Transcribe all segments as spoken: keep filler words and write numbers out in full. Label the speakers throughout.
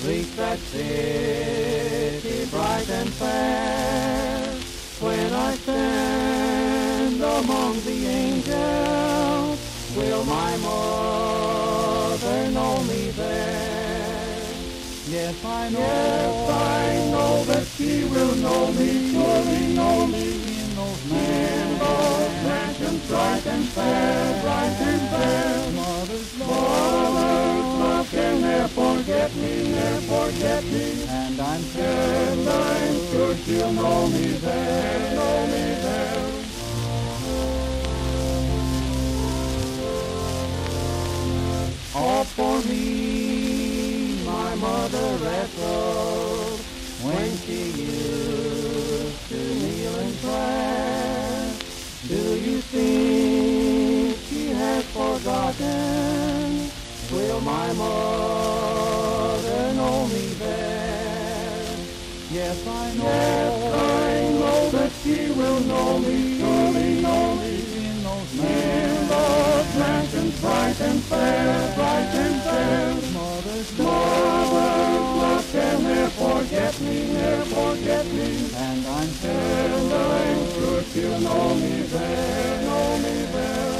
Speaker 1: reach that city bright and fair. When I stand among the angels, will my mother know me there? Yes, I know. Yes, I know that she will know me, surely know me in those mansions bright and fair, bright and fair. Mother's love can never forget me, never forget me. And I'm sure, and I'm sure she'll know me there, know me there. All for me, my mother wrestled when she used to kneel in prayer. Do you think she has forgotten? Will my mother know me there? Yes, I know. Yes, I know that she will know me, surely know me in those mansions bright and fair, bright and fair. Mother's love can never forget me, never forget me. And I'm sure, and I'm sure she'll know me there, know me there.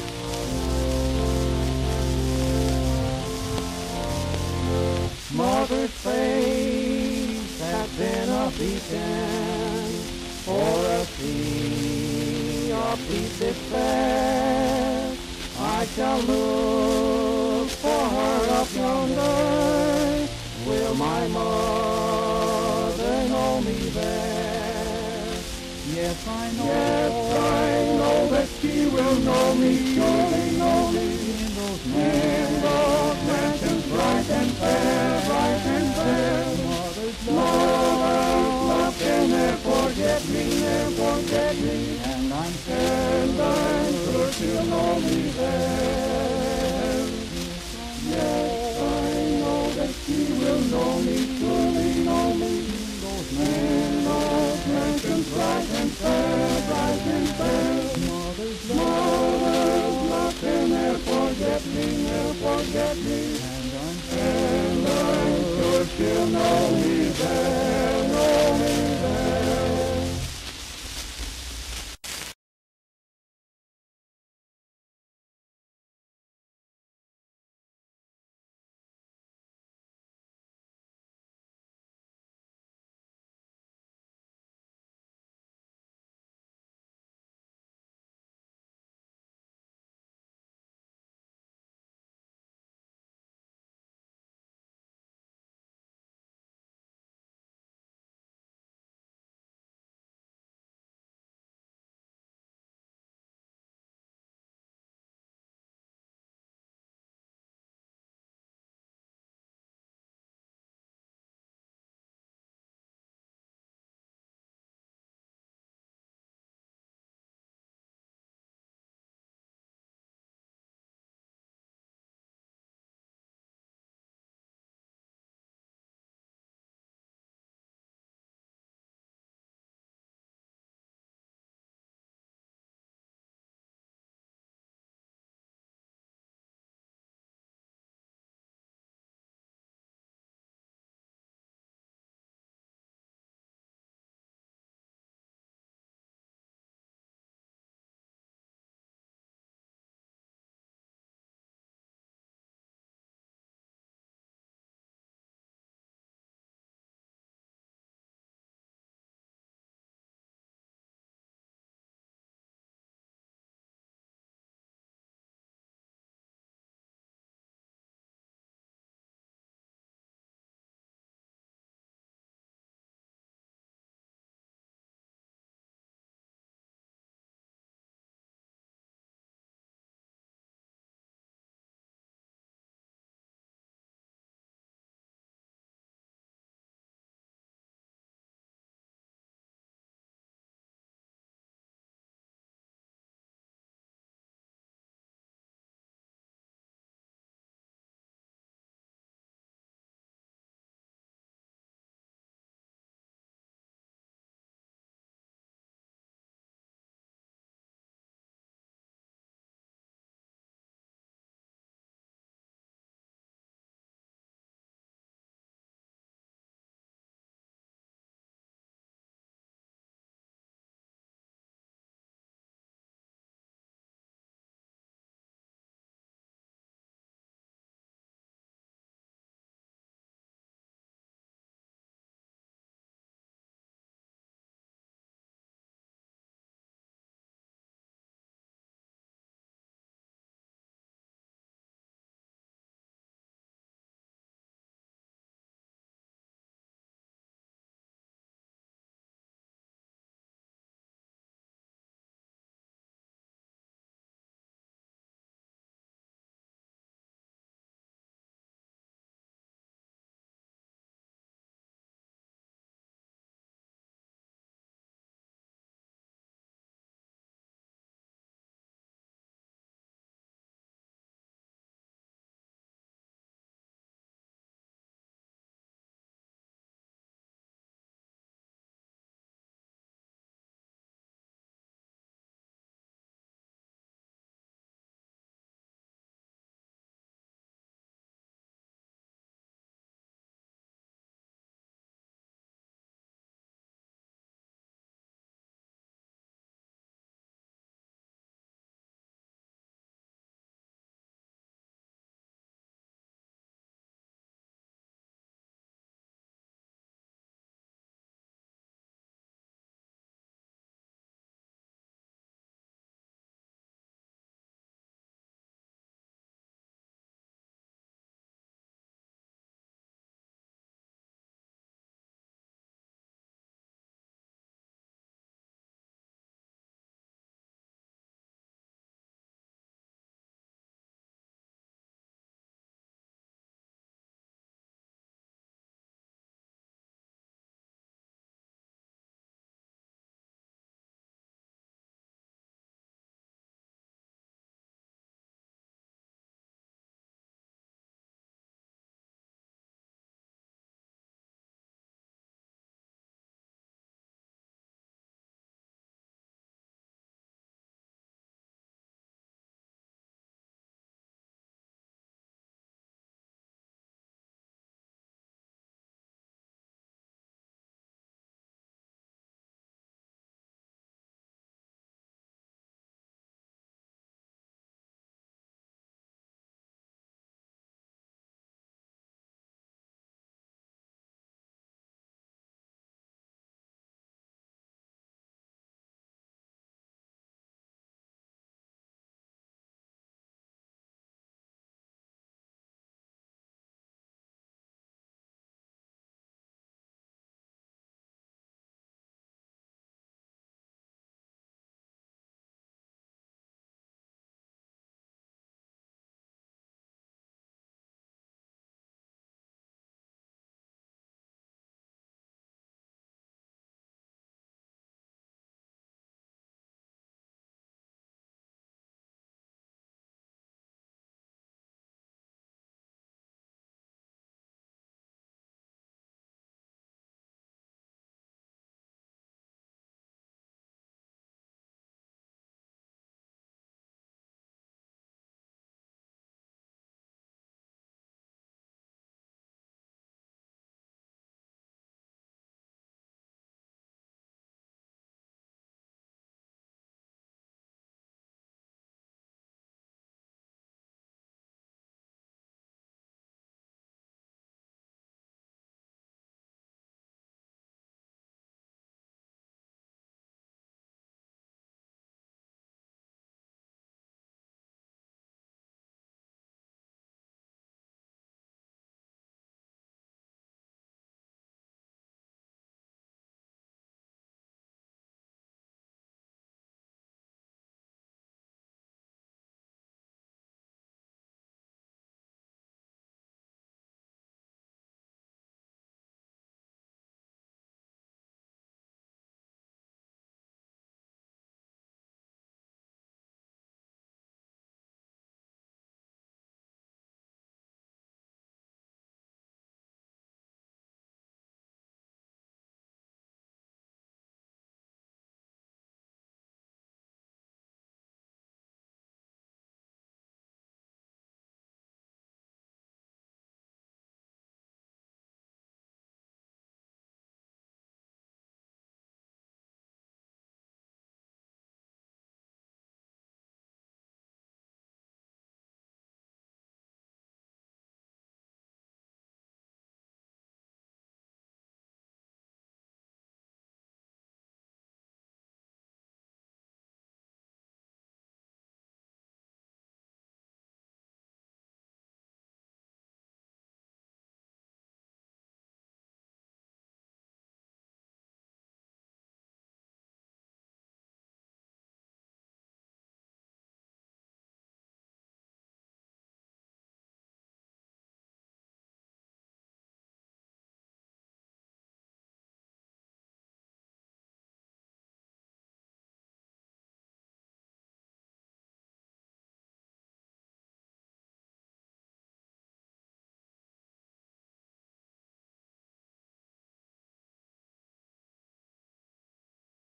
Speaker 1: Mother's face has been a beacon for a sea of deep despair. I shall look for her up yonder. Will my mother know me there? Yes, I know. Yes, I know that she will know me, surely know me in those mansions bright and fair, bright and fair. Mother's love, love can never forget me, never forget me. And I'm sure, and I'm sure she'll know me there. Yes, I know that she will know me, surely know me in those mansions bright and fair.